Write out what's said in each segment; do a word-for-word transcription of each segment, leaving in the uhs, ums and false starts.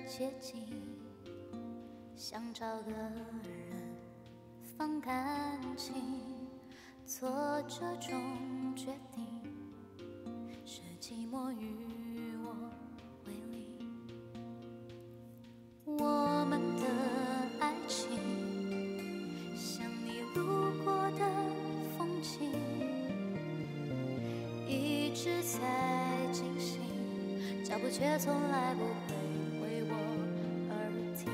接近，想找个人放感情，做这种决定，是寂寞与我为邻。我们的爱情像你路过的风景，一直在进行，脚步却从来不会为我而停。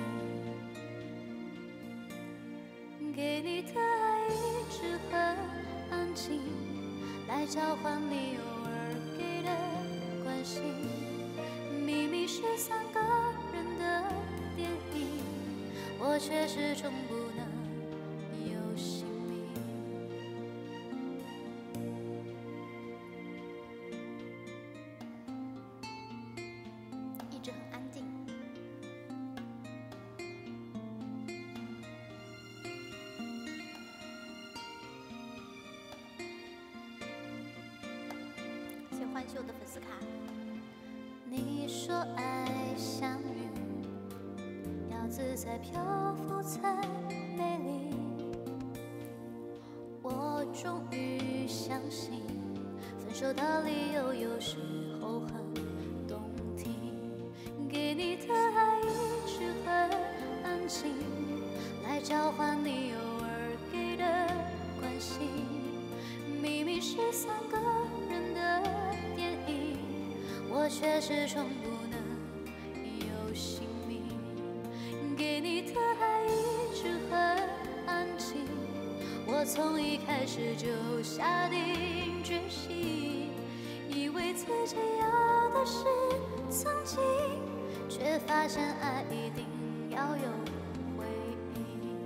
给你的爱一直很安静，来交换你偶尔给的关心。明明是三个人的电影，我却始终不能有姓名。一直很安静。谢谢欢秀的粉丝卡。你说爱像云，要自在漂浮才美丽。我终于相信，分手的理由有时候很动听。给你的爱一直很安静，来交换你偶尔给的关心。明明是三个人的电影，我却始终不能有姓名。给你的爱一直很安静，我从一开始就下定决心，以为自己要的是曾经，却发现爱一定要有回应。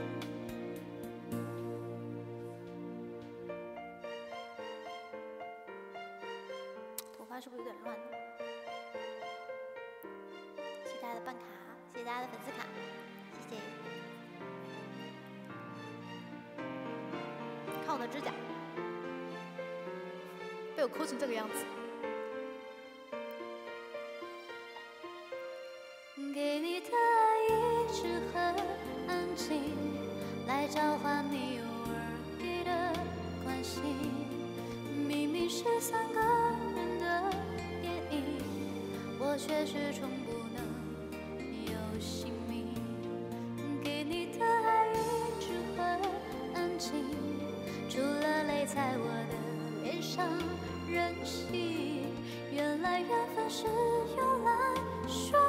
头发是不是有点乱？谢谢大家的办卡，谢谢大家的粉丝卡，谢谢。看我的指甲，被我抠成这个样子。给你的爱一直很安静，来交换你偶尔给的关心。明明是三个人的电影，我却始终不能有姓名。给你的爱一直很安静，除了泪在我的脸上任性。原来缘分是用来说